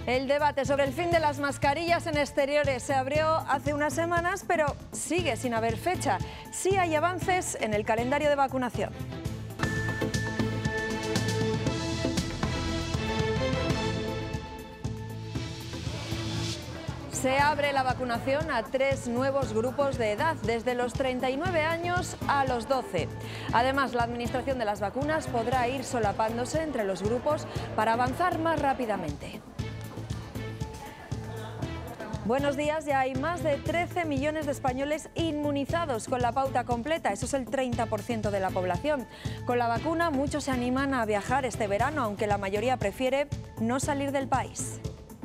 El debate sobre el fin de las mascarillas en exteriores se abrió hace unas semanas, pero sigue sin haber fecha. Sí hay avances en el calendario de vacunación. Se abre la vacunación a 3 nuevos grupos de edad, desde los 39 años a los 12. Además, la administración de las vacunas podrá ir solapándose entre los grupos para avanzar más rápidamente. Buenos días, ya hay más de 13 millones de españoles inmunizados con la pauta completa, eso es el 30% de la población. Con la vacuna muchos se animan a viajar este verano, aunque la mayoría prefiere no salir del país.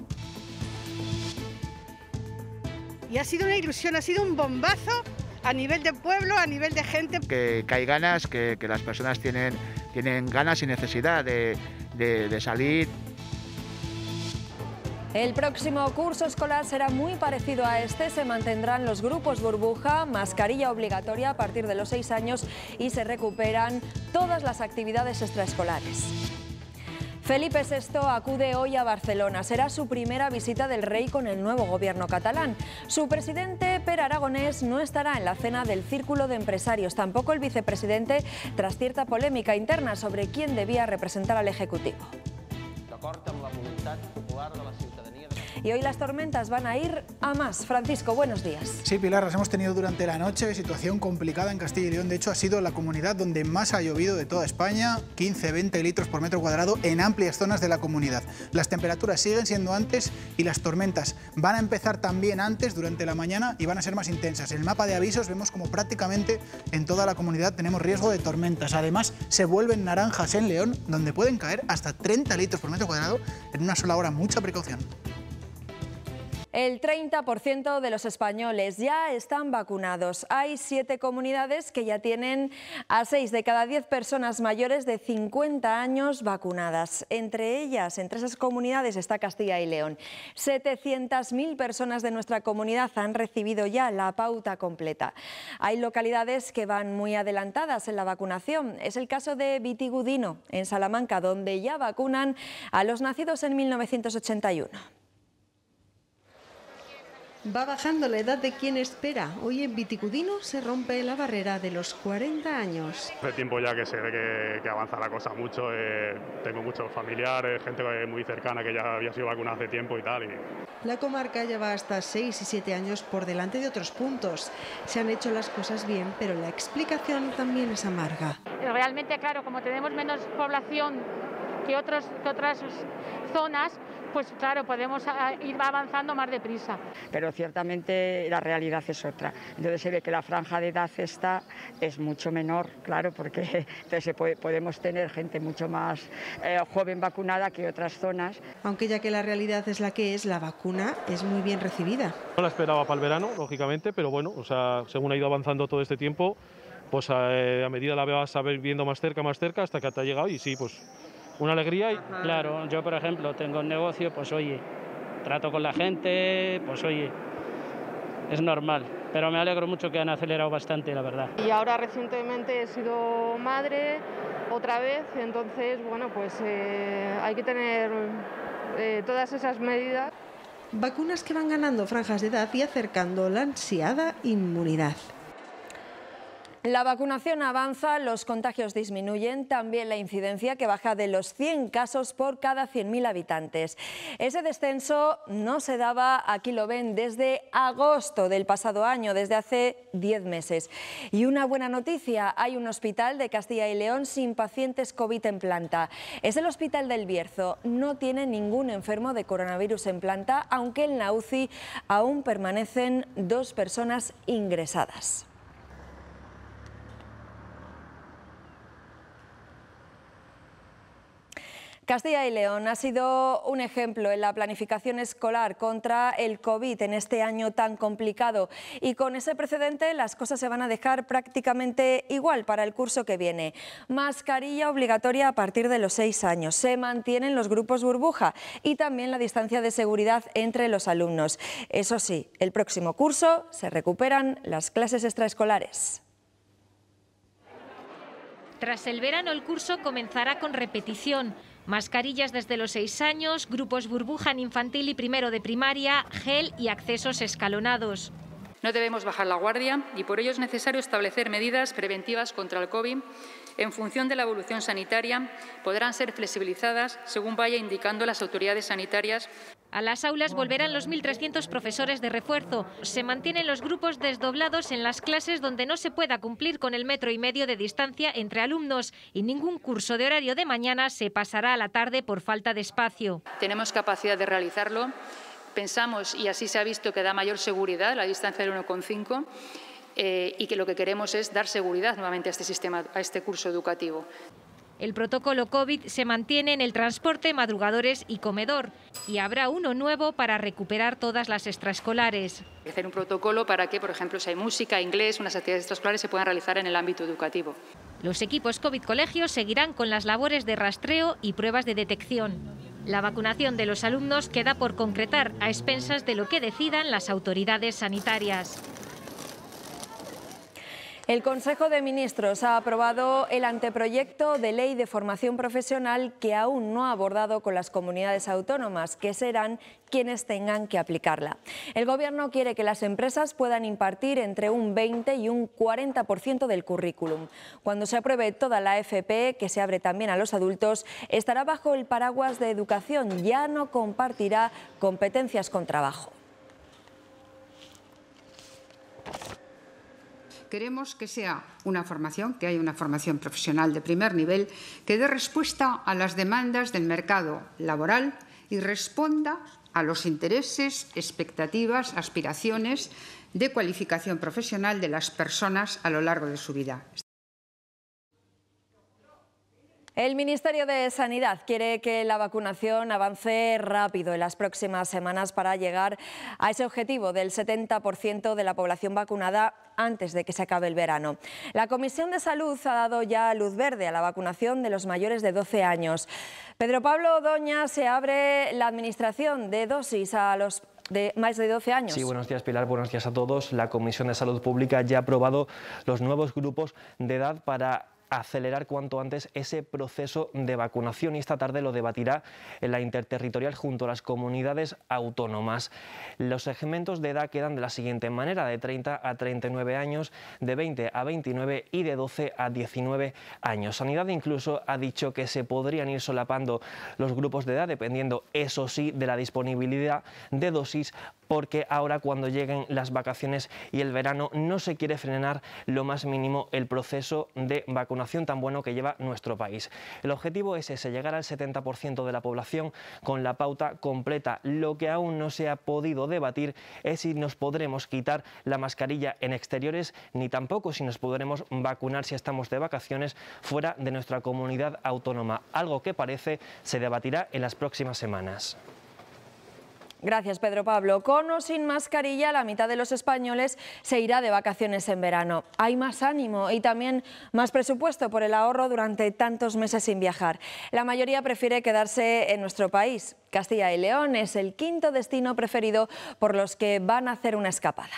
Y ha sido una ilusión, ha sido un bombazo a nivel de pueblo, a nivel de gente. Que hay ganas, que las personas tienen ganas y necesidad de salir. El próximo curso escolar será muy parecido a este. Se mantendrán los grupos burbuja, mascarilla obligatoria a partir de los 6 años y se recuperan todas las actividades extraescolares. Felipe VI acude hoy a Barcelona. Será su primera visita del rey con el nuevo gobierno catalán. Su presidente, Pere Aragonès, no estará en la cena del Círculo de Empresarios. Tampoco el vicepresidente, tras cierta polémica interna sobre quién debía representar al Ejecutivo. Y hoy las tormentas van a ir a más. Francisco, buenos días. Sí, Pilar, las hemos tenido durante la noche, situación complicada en Castilla y León. De hecho, ha sido la comunidad donde más ha llovido de toda España, 15-20 litros por metro cuadrado en amplias zonas de la comunidad. Las temperaturas siguen siendo antes y las tormentas van a empezar también antes durante la mañana y van a ser más intensas. En el mapa de avisos vemos como prácticamente en toda la comunidad tenemos riesgo de tormentas. Además, se vuelven naranjas en León, donde pueden caer hasta 30 litros por metro cuadrado en una sola hora. Mucha precaución. El 30% de los españoles ya están vacunados. Hay 7 comunidades que ya tienen a 6 de cada 10 personas mayores de 50 años vacunadas. Entre esas comunidades está Castilla y León. 700.000 personas de nuestra comunidad han recibido ya la pauta completa. Hay localidades que van muy adelantadas en la vacunación. Es el caso de Vitigudino, en Salamanca, donde ya vacunan a los nacidos en 1981. Va bajando la edad de quien espera. Hoy en Vitigudino se rompe la barrera de los 40 años. Hace tiempo ya que se ve que avanza la cosa mucho. Tengo muchos familiares, gente muy cercana que ya había sido vacunada hace tiempo y tal. La comarca lleva hasta 6 y 7 años por delante de otros puntos. Se han hecho las cosas bien, pero la explicación también es amarga. Realmente, claro, como tenemos menos población que otras zonas, pues claro, podemos ir avanzando más deprisa. Pero ciertamente la realidad es otra. Entonces se ve que la franja de edad esta es mucho menor, claro, porque entonces podemos tener gente mucho más joven vacunada que otras zonas. Aunque ya que la realidad es la que es, la vacuna es muy bien recibida. No la esperaba para el verano, lógicamente, pero bueno, o sea, según ha ido avanzando todo este tiempo, pues a medida la vas a ver viendo más cerca, hasta que te ha llegado y sí, pues una alegría. Claro, yo por ejemplo tengo un negocio, pues oye, trato con la gente, pues oye, es normal, pero me alegro mucho que han acelerado bastante, la verdad. Y ahora recientemente he sido madre otra vez, entonces bueno, pues hay que tener todas esas medidas. Vacunas que van ganando franjas de edad y acercando la ansiada inmunidad. La vacunación avanza, los contagios disminuyen, también la incidencia que baja de los 100 casos por cada 100.000 habitantes. Ese descenso no se daba, aquí lo ven, desde agosto del pasado año, desde hace 10 meses. Y una buena noticia, hay un hospital de Castilla y León sin pacientes COVID en planta. Es el Hospital del Bierzo, no tiene ningún enfermo de coronavirus en planta, aunque en la UCI aún permanecen 2 personas ingresadas. Castilla y León ha sido un ejemplo en la planificación escolar contra el COVID en este año tan complicado y con ese precedente las cosas se van a dejar prácticamente igual para el curso que viene. Mascarilla obligatoria a partir de los 6 años, se mantienen los grupos burbuja y también la distancia de seguridad entre los alumnos. Eso sí, el próximo curso se recuperan las clases extraescolares. Tras el verano el curso comenzará con repetición. Mascarillas desde los 6 años, grupos burbuja en infantil y primero de primaria, gel y accesos escalonados. No debemos bajar la guardia y por ello es necesario establecer medidas preventivas contra el COVID. En función de la evolución sanitaria, podrán ser flexibilizadas según vaya indicando las autoridades sanitarias. A las aulas volverán los 1.300 profesores de refuerzo. Se mantienen los grupos desdoblados en las clases donde no se pueda cumplir con el 1,5 metros de distancia entre alumnos y ningún curso de horario de mañana se pasará a la tarde por falta de espacio. Tenemos capacidad de realizarlo. Pensamos, y así se ha visto, que da mayor seguridad la distancia del 1,5 y que lo que queremos es dar seguridad nuevamente a este sistema, a este curso educativo. El protocolo COVID se mantiene en el transporte, madrugadores y comedor y habrá uno nuevo para recuperar todas las extraescolares. Hacer un protocolo para que, por ejemplo, si hay música, inglés, unas actividades extraescolares se puedan realizar en el ámbito educativo. Los equipos COVID colegios seguirán con las labores de rastreo y pruebas de detección. La vacunación de los alumnos queda por concretar a expensas de lo que decidan las autoridades sanitarias. El Consejo de Ministros ha aprobado el anteproyecto de ley de formación profesional que aún no ha abordado con las comunidades autónomas, que serán quienes tengan que aplicarla. El Gobierno quiere que las empresas puedan impartir entre un 20 y un 40% del currículum. Cuando se apruebe toda la FP, que se abre también a los adultos, estará bajo el paraguas de educación, ya no compartirá competencias con trabajo. Queremos que sea una formación, que haya una formación profesional de primer nivel, que dé respuesta a las demandas del mercado laboral y responda a los intereses, expectativas, aspiraciones de cualificación profesional de las personas a lo largo de su vida. El Ministerio de Sanidad quiere que la vacunación avance rápido en las próximas semanas para llegar a ese objetivo del 70% de la población vacunada antes de que se acabe el verano. La Comisión de Salud ha dado ya luz verde a la vacunación de los mayores de 12 años. Pedro Pablo Odoña, se abre la administración de dosis a los de más de 12 años. Sí, buenos días, Pilar, buenos días a todos. La Comisión de Salud Pública ya ha aprobado los nuevos grupos de edad para acelerar cuanto antes ese proceso de vacunación y esta tarde lo debatirá en la interterritorial junto a las comunidades autónomas. Los segmentos de edad quedan de la siguiente manera: de 30 a 39 años, de 20 a 29 y de 12 a 19 años. Sanidad incluso ha dicho que se podrían ir solapando los grupos de edad dependiendo, eso sí, de la disponibilidad de dosis, porque ahora cuando lleguen las vacaciones y el verano no se quiere frenar lo más mínimo el proceso de vacunación tan bueno que lleva nuestro país. El objetivo es ese, llegar al 70% de la población con la pauta completa. Lo que aún no se ha podido debatir es si nos podremos quitar la mascarilla en exteriores, ni tampoco si nos podremos vacunar si estamos de vacaciones fuera de nuestra comunidad autónoma, algo que parece se debatirá en las próximas semanas. Gracias, Pedro Pablo. Con o sin mascarilla, la mitad de los españoles se irá de vacaciones en verano. Hay más ánimo y también más presupuesto por el ahorro durante tantos meses sin viajar. La mayoría prefiere quedarse en nuestro país. Castilla y León es el quinto destino preferido por los que van a hacer una escapada.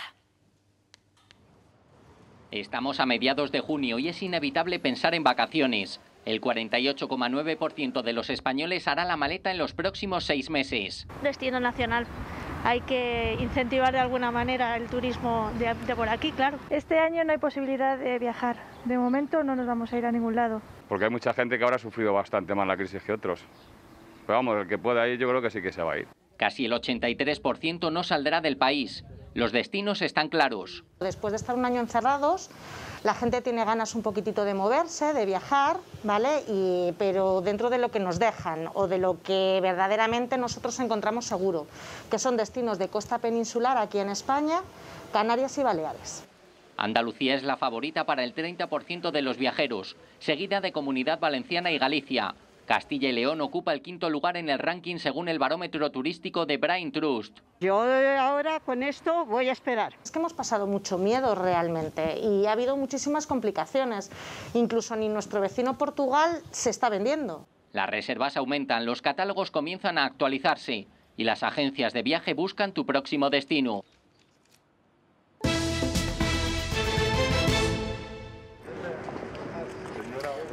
Estamos a mediados de junio y es inevitable pensar en vacaciones. El 48,9% de los españoles hará la maleta en los próximos 6 meses. Destino nacional. Hay que incentivar de alguna manera el turismo de por aquí, claro. Este año no hay posibilidad de viajar. De momento no nos vamos a ir a ningún lado. Porque hay mucha gente que ahora ha sufrido bastante más la crisis que otros. Pero vamos, el que pueda ir yo creo que sí que se va a ir. Casi el 83% no saldrá del país. Los destinos están claros. Después de estar un año encerrados, la gente tiene ganas un poquitito de moverse, de viajar, ¿vale? Pero dentro de lo que nos dejan o de lo que verdaderamente nosotros encontramos seguro, que son destinos de costa peninsular aquí en España, Canarias y Baleares. Andalucía es la favorita para el 30% de los viajeros, seguida de Comunidad Valenciana y Galicia. Castilla y León ocupa el quinto lugar en el ranking según el barómetro turístico de Brain Trust. Yo ahora con esto voy a esperar. Es que hemos pasado mucho miedo realmente y ha habido muchísimas complicaciones. Incluso ni nuestro vecino Portugal se está vendiendo. Las reservas aumentan, los catálogos comienzan a actualizarse y las agencias de viaje buscan tu próximo destino.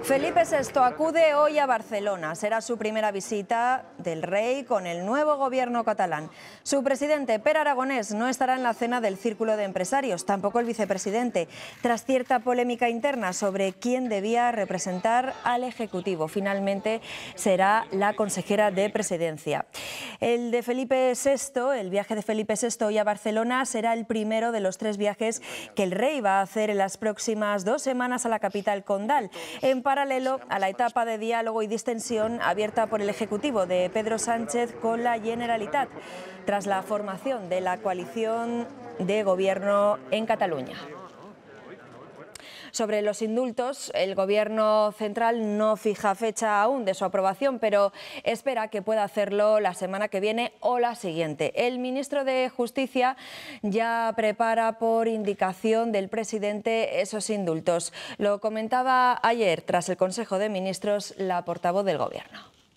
Felipe VI acude hoy a Barcelona. Será su primera visita del rey con el nuevo gobierno catalán. Su presidente, Pere Aragonés, no estará en la cena del Círculo de Empresarios, tampoco el vicepresidente, tras cierta polémica interna sobre quién debía representar al Ejecutivo. Finalmente será la consejera de Presidencia. El viaje de Felipe VI hoy a Barcelona será el primero de los 3 viajes que el rey va a hacer en las próximas 2 semanas a la capital condal, en paralelo a la etapa de diálogo y distensión abierta por el Ejecutivo de Pedro Sánchez con la Generalitat, tras la formación de la coalición de gobierno en Cataluña. Sobre los indultos, el Gobierno central no fija fecha aún de su aprobación, pero espera que pueda hacerlo la semana que viene o la siguiente. El ministro de Justicia ya prepara por indicación del presidente esos indultos. Lo comentaba ayer, tras el Consejo de Ministros, la portavoz del Gobierno.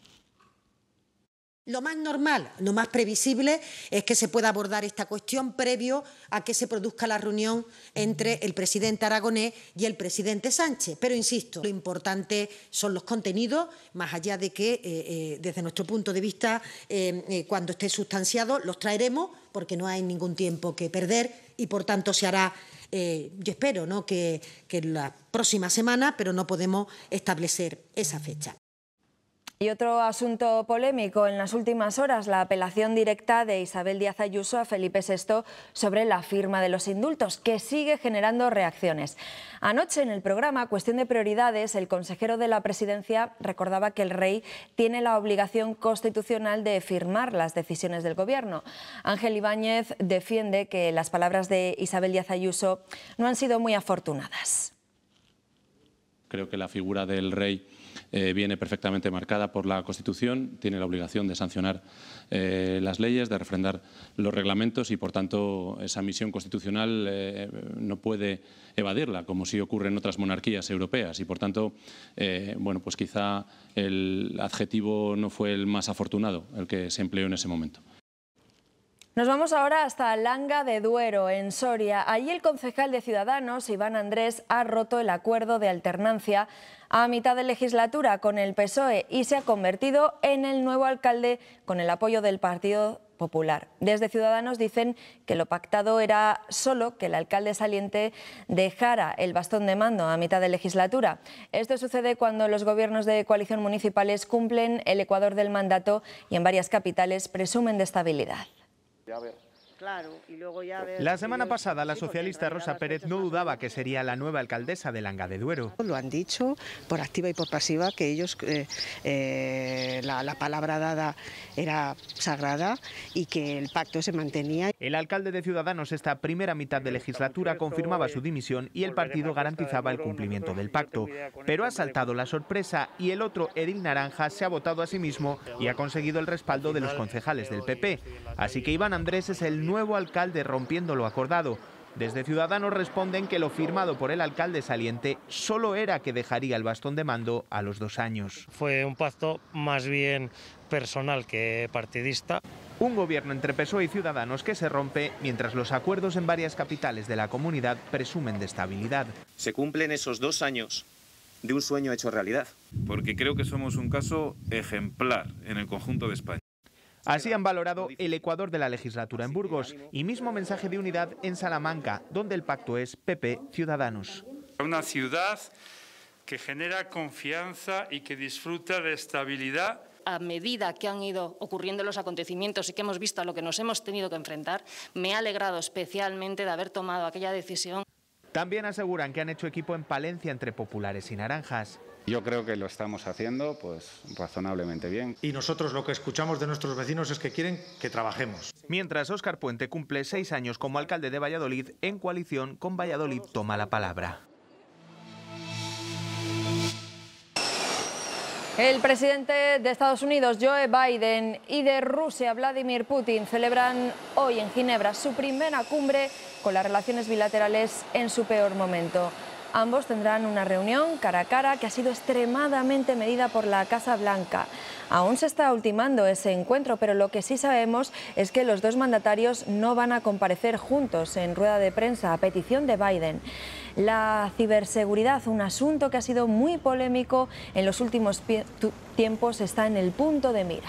Lo más normal, lo más previsible es que se pueda abordar esta cuestión previo a que se produzca la reunión entre el presidente Aragonés y el presidente Sánchez. Pero, insisto, lo importante son los contenidos, más allá de que, desde nuestro punto de vista, cuando esté sustanciado, los traeremos, porque no hay ningún tiempo que perder y, por tanto, se hará, yo espero, ¿no?, que en la próxima semana, pero no podemos establecer esa fecha. Y otro asunto polémico en las últimas horas, la apelación directa de Isabel Díaz Ayuso a Felipe VI sobre la firma de los indultos, que sigue generando reacciones. Anoche, en el programa Cuestión de Prioridades, el consejero de la Presidencia recordaba que el rey tiene la obligación constitucional de firmar las decisiones del Gobierno. Ángel Ibáñez defiende que las palabras de Isabel Díaz Ayuso no han sido muy afortunadas. Creo que la figura del rey viene perfectamente marcada por la Constitución, tiene la obligación de sancionar las leyes, de refrendar los reglamentos y, por tanto, esa misión constitucional no puede evadirla, como sí ocurre en otras monarquías europeas. Y, por tanto, bueno, pues quizá el adjetivo no fue el más afortunado, el que se empleó en ese momento. Nos vamos ahora hasta Langa de Duero, en Soria. Allí el concejal de Ciudadanos, Iván Andrés, ha roto el acuerdo de alternancia a mitad de legislatura con el PSOE y se ha convertido en el nuevo alcalde con el apoyo del Partido Popular. Desde Ciudadanos dicen que lo pactado era solo que el alcalde saliente dejara el bastón de mando a mitad de legislatura. Esto sucede cuando los gobiernos de coalición municipales cumplen el ecuador del mandato y en varias capitales presumen de estabilidad. La semana pasada la socialista Rosa Pérez no dudaba que sería la nueva alcaldesa de Langa de Duero. Lo han dicho por activa y por pasiva que ellos, la palabra dada era sagrada y que el pacto se mantenía. El alcalde de Ciudadanos esta primera mitad de legislatura confirmaba su dimisión y el partido garantizaba el cumplimiento del pacto. Pero ha saltado la sorpresa y el otro edil naranja se ha votado a sí mismo y ha conseguido el respaldo de los concejales del PP. Así que Iván Andrés es el nuevo alcalde rompiendo lo acordado. Desde Ciudadanos responden que lo firmado por el alcalde saliente solo era que dejaría el bastón de mando a los 2 años. Fue un pacto más bien personal que partidista. Un gobierno entre PSOE y Ciudadanos que se rompe mientras los acuerdos en varias capitales de la comunidad presumen de estabilidad. Se cumplen esos 2 años de un sueño hecho realidad. Porque creo que somos un caso ejemplar en el conjunto de España. Así han valorado el ecuador de la legislatura en Burgos y mismo mensaje de unidad en Salamanca, donde el pacto es PP-Ciudadanos. Una ciudad que genera confianza y que disfruta de estabilidad. A medida que han ido ocurriendo los acontecimientos y que hemos visto a lo que nos hemos tenido que enfrentar, me ha alegrado especialmente de haber tomado aquella decisión. También aseguran que han hecho equipo en Palencia entre populares y naranjas. Yo creo que lo estamos haciendo pues razonablemente bien. Y nosotros lo que escuchamos de nuestros vecinos es que quieren que trabajemos. Mientras Óscar Puente cumple 6 años como alcalde de Valladolid, en coalición con Valladolid toma la palabra. El presidente de Estados Unidos, Joe Biden, y de Rusia, Vladimir Putin, celebran hoy en Ginebra su primera cumbre con las relaciones bilaterales en su peor momento. Ambos tendrán una reunión cara a cara que ha sido extremadamente medida por la Casa Blanca. Aún se está ultimando ese encuentro, pero lo que sí sabemos es que los dos mandatarios no van a comparecer juntos en rueda de prensa a petición de Biden. La ciberseguridad, un asunto que ha sido muy polémico en los últimos tiempos, está en el punto de mira.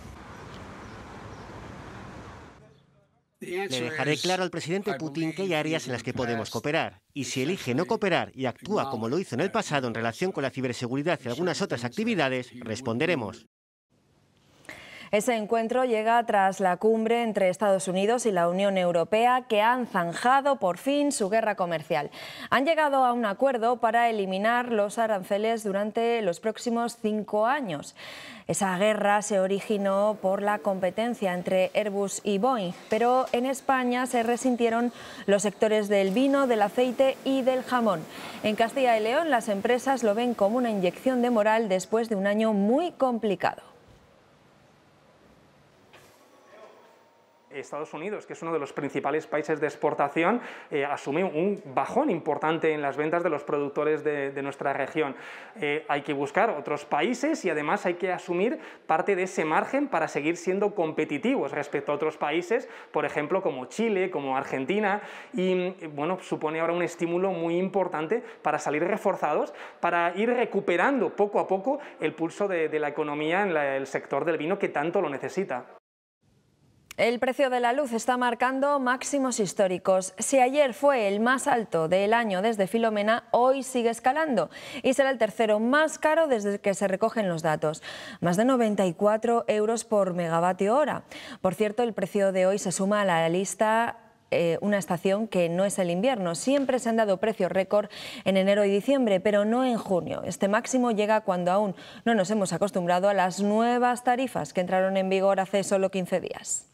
Le dejaré claro al presidente Putin que hay áreas en las que podemos cooperar. Y si elige no cooperar y actúa como lo hizo en el pasado en relación con la ciberseguridad y algunas otras actividades, responderemos. Ese encuentro llega tras la cumbre entre Estados Unidos y la Unión Europea, que han zanjado por fin su guerra comercial. Han llegado a un acuerdo para eliminar los aranceles durante los próximos 5 años. Esa guerra se originó por la competencia entre Airbus y Boeing, pero en España se resintieron los sectores del vino, del aceite y del jamón. En Castilla y León las empresas lo ven como una inyección de moral después de un año muy complicado. Estados Unidos, que es uno de los principales países de exportación, asume un bajón importante en las ventas de los productores de nuestra región. Hay que buscar otros países y además hay que asumir parte de ese margen para seguir siendo competitivos respecto a otros países, por ejemplo, como Chile, como Argentina, y bueno, supone ahora un estímulo muy importante para salir reforzados, para ir recuperando poco a poco el pulso de la economía en el sector del vino que tanto lo necesita. El precio de la luz está marcando máximos históricos. Si ayer fue el más alto del año desde Filomena, hoy sigue escalando y será el tercero más caro desde que se recogen los datos. Más de 94 euros por megavatio hora. Por cierto, el precio de hoy se suma a la lista una estación que no es el invierno. Siempre se han dado precios récord en enero y diciembre, pero no en junio. Este máximo llega cuando aún no nos hemos acostumbrado a las nuevas tarifas que entraron en vigor hace solo 15 días.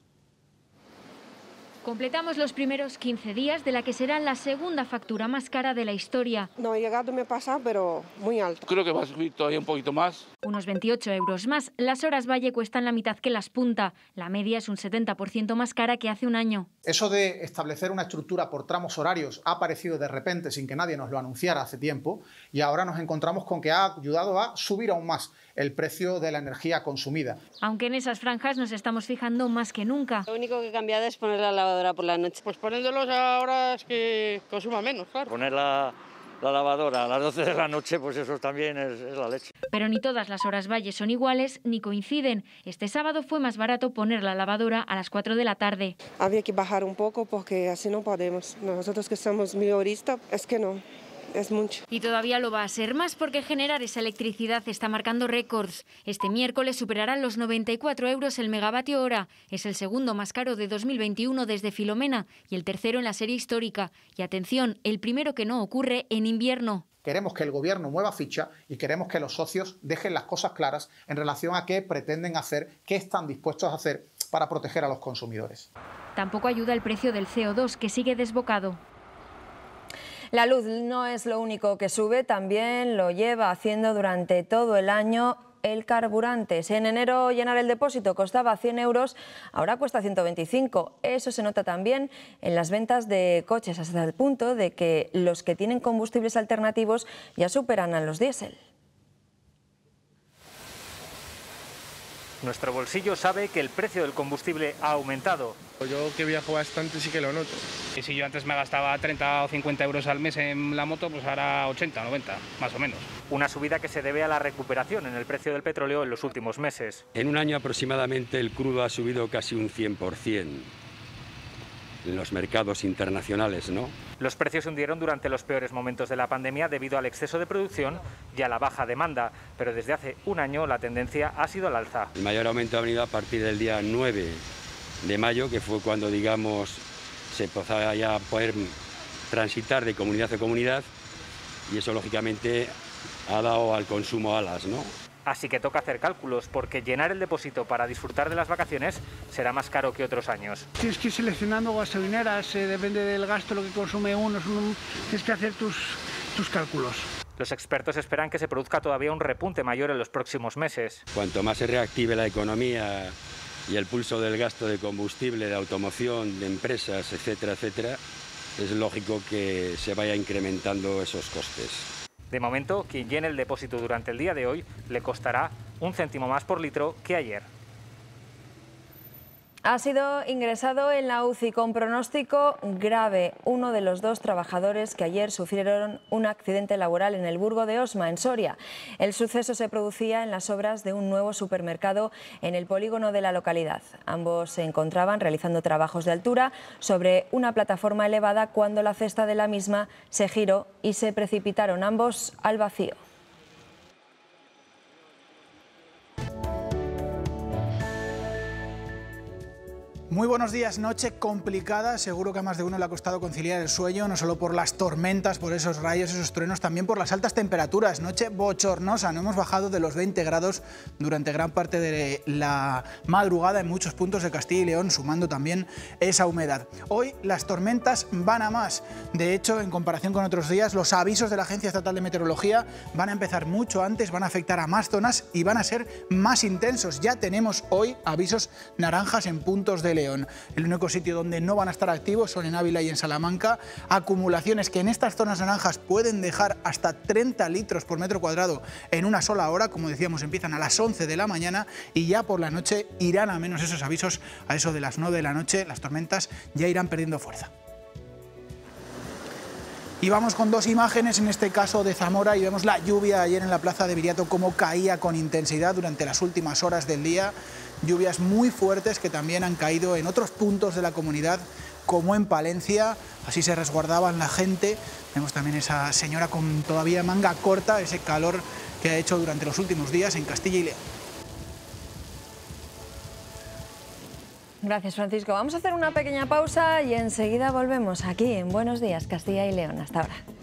Completamos los primeros 15 días de la que será la segunda factura más cara de la historia. No he llegado el mes pasado, pero muy alto. Creo que va a subir todavía un poquito más. Unos 28 euros más. Las horas valle cuestan la mitad que las punta. La media es un 70% más cara que hace un año. Eso de establecer una estructura por tramos horarios ha aparecido de repente sin que nadie nos lo anunciara hace tiempo y ahora nos encontramos con que ha ayudado a subir aún más el precio de la energía consumida. Aunque en esas franjas nos estamos fijando más que nunca. Lo único que he cambiado es poner la lavadora por la noche. Pues poniéndolos a horas que consuma menos, claro. Poner la lavadora a las 12 de la noche, pues eso también es la leche. Pero ni todas las horas valle son iguales ni coinciden. Este sábado fue más barato poner la lavadora a las 4 de la tarde. Había que bajar un poco porque así no podemos. Nosotros que somos minoristas, es que no. Es mucho. Y todavía lo va a ser más porque generar esa electricidad está marcando récords. Este miércoles superarán los 94 euros el megavatio hora. Es el segundo más caro de 2021 desde Filomena y el tercero en la serie histórica. Y atención, el primero que no ocurre en invierno. Queremos que el Gobierno mueva ficha y queremos que los socios dejen las cosas claras en relación a qué pretenden hacer, qué están dispuestos a hacer para proteger a los consumidores. Tampoco ayuda el precio del CO2, que sigue desbocado. La luz no es lo único que sube, también lo lleva haciendo durante todo el año el carburante. Si en enero llenar el depósito costaba 100 euros, ahora cuesta 125. Eso se nota también en las ventas de coches, hasta el punto de que los que tienen combustibles alternativos ya superan a los diésel. Nuestro bolsillo sabe que el precio del combustible ha aumentado. Yo que viajo bastante sí que lo noto. Y si yo antes me gastaba 30 o 50 euros al mes en la moto, pues ahora 80, 90, más o menos. Una subida que se debe a la recuperación en el precio del petróleo en los últimos meses. En un año aproximadamente el crudo ha subido casi un 100% en los mercados internacionales, ¿no? Los precios se hundieron durante los peores momentos de la pandemia debido al exceso de producción y a la baja demanda, pero desde hace un año la tendencia ha sido al alza. El mayor aumento ha venido a partir del día 9 de mayo, que fue cuando, digamos, se empezó ya a poder transitar de comunidad a comunidad y eso, lógicamente, ha dado al consumo alas, ¿no? Así que toca hacer cálculos, porque llenar el depósito para disfrutar de las vacaciones será más caro que otros años. Tienes que ir seleccionando gasolineras, depende del gasto, lo que consume uno, tienes que hacer tus cálculos. Los expertos esperan que se produzca todavía un repunte mayor en los próximos meses. Cuanto más se reactive la economía y el pulso del gasto de combustible, de automoción, de empresas, etcétera, etcétera, es lógico que se vaya incrementando esos costes. De momento, quien llene el depósito durante el día de hoy le costará 1 céntimo más por litro que ayer. Ha sido ingresado en la UCI con pronóstico grave uno de los 2 trabajadores que ayer sufrieron un accidente laboral en el Burgo de Osma, en Soria. El suceso se producía en las obras de un nuevo supermercado en el polígono de la localidad. Ambos se encontraban realizando trabajos de altura sobre una plataforma elevada cuando la cesta de la misma se giró y se precipitaron ambos al vacío. Muy buenos días, noche complicada, seguro que a más de uno le ha costado conciliar el sueño, no solo por las tormentas, por esos rayos, esos truenos, también por las altas temperaturas. Noche bochornosa, no hemos bajado de los 20 grados durante gran parte de la madrugada en muchos puntos de Castilla y León, sumando también esa humedad. Hoy las tormentas van a más, de hecho, en comparación con otros días, los avisos de la Agencia Estatal de Meteorología van a empezar mucho antes, van a afectar a más zonas y van a ser más intensos. Ya tenemos hoy avisos naranjas en puntos de León. El único sitio donde no van a estar activos son en Ávila y en Salamanca. Acumulaciones que en estas zonas naranjas pueden dejar hasta 30 litros por metro cuadrado en una sola hora. Como decíamos, empiezan a las 11 de la mañana y ya por la noche irán a menos esos avisos. A eso de las 9 de la noche las tormentas ya irán perdiendo fuerza. Y vamos con 2 imágenes, en este caso de Zamora, y vemos la lluvia ayer en la plaza de Viriato, cómo caía con intensidad durante las últimas horas del día. Lluvias muy fuertes que también han caído en otros puntos de la comunidad, como en Palencia. Así se resguardaban la gente. Vemos también esa señora con todavía manga corta, ese calor que ha hecho durante los últimos días en Castilla y León. Gracias, Francisco. Vamos a hacer una pequeña pausa y enseguida volvemos aquí en Buenos Días, Castilla y León. Hasta ahora.